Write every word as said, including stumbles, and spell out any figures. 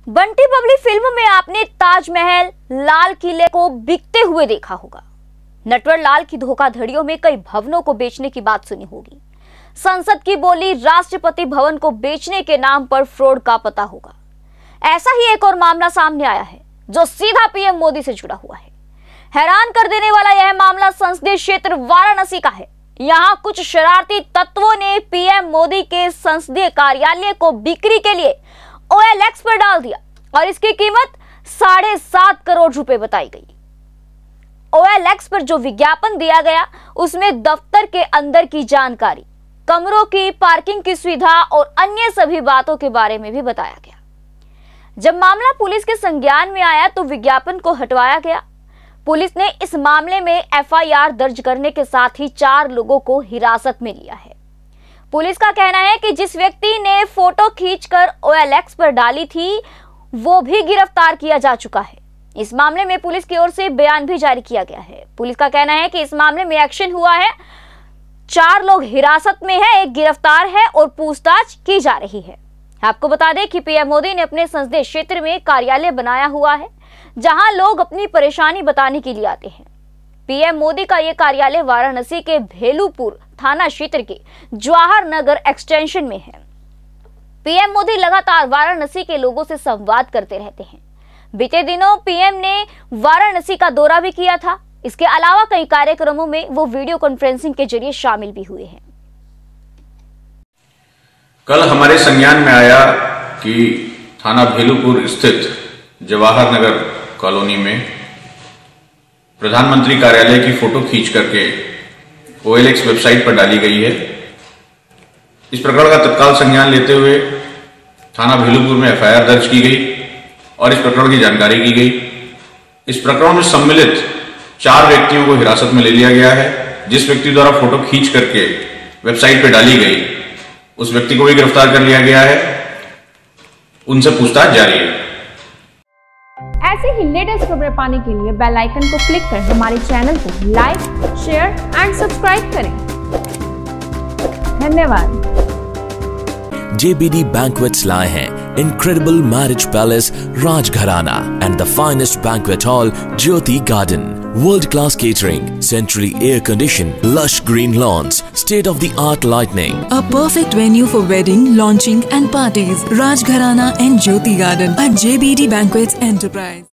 Bunty Babli film में आपने ताजमहल, लाल किले को बिकते हुए देखा होगा। नटवर लाल की धोखाधड़ियों में कई भवनों को बेचने की बात सुनी होगी। संसद की बोली राष्ट्रपति भवन को बेचने के नाम पर फ्रॉड का पता होगा। ऐसा ही एक और मामला सामने आया है जो सीधा पीएम मोदी से जुड़ा हुआ है। हैरान कर देने वाला यह मामला संसदीय क्षेत्र वाराणसी का है। यहाँ कुछ शरारती तत्वों ने पीएम मोदी के संसदीय कार्यालय को बिक्री के लिए ओ एल एक्स पर डाल दिया और इसकी कीमत साढ़े सात करोड़ रुपए बताई गई। ओ एल एक्स पर जो विज्ञापन दिया गया उसमें दफ्तर के अंदर की जानकारी, कमरों की, पार्किंग की सुविधा और अन्य सभी बातों के बारे में भी बताया गया। जब मामला पुलिस के संज्ञान में आया तो विज्ञापन को हटवाया गया। पुलिस ने इस मामले में एफ आई आर दर्ज करने के साथ ही चार लोगों को हिरासत में लिया है। पुलिस का कहना है कि जिस व्यक्ति ने फोटो खींचकर ओ एल एक्स पर डाली थी वो भी गिरफ्तार किया जा चुका है। इस मामले में पुलिस की ओर से बयान भी जारी किया गया है। पुलिस का कहना है कि इस मामले में एक्शन हुआ है, चार लोग हिरासत में है, एक गिरफ्तार है और पूछताछ की जा रही है। आपको बता दें कि पीएम मोदी ने अपने संसदीय क्षेत्र में कार्यालय बनाया हुआ है जहां लोग अपनी परेशानी बताने के लिए आते हैं। पीएम मोदी का यह कार्यालय वाराणसी के भेलूपुर थाना क्षेत्र के जवाहर नगर एक्सटेंशन में है। पीएम मोदी लगातार वाराणसी के लोगों से संवाद करते रहते हैं। बीते दिनों पीएम ने वाराणसी का दौरा भी किया था। इसके अलावा कई कार्यक्रमों में वो वीडियो कॉन्फ्रेंसिंग के जरिए शामिल भी हुए हैं। कल हमारे संज्ञान में आया कि थाना भेलूपुर स्थित जवाहर नगर कॉलोनी में प्रधानमंत्री कार्यालय की फोटो खींच करके ओ एल एक्स वेबसाइट पर डाली गई है। इस प्रकरण का तत्काल संज्ञान लेते हुए थाना भेलूपुर में एफ आई आर दर्ज की गई और इस प्रकरण की जानकारी की गई। इस प्रकरण में सम्मिलित चार व्यक्तियों को हिरासत में ले लिया गया है। जिस व्यक्ति द्वारा फोटो खींच करके वेबसाइट पर डाली गई उस व्यक्ति को भी गिरफ्तार कर लिया गया है। उनसे पूछताछ जारी है। ऐसे ही लेटेस्ट खबरें पाने के लिए बेल आइकन को क्लिक कर हमारे चैनल को लाइक, शेयर एंड सब्सक्राइब करें। धन्यवाद। J B D Banquets लाए हैं incredible marriage palace Rajgharana and the finest banquet hall Jyoti Garden. World-class catering, centrally air-conditioned, lush green lawns, state-of-the-art lighting. A perfect venue for wedding, launching and parties. Rajgharana and Jyoti Garden at J B D Banquets Enterprise.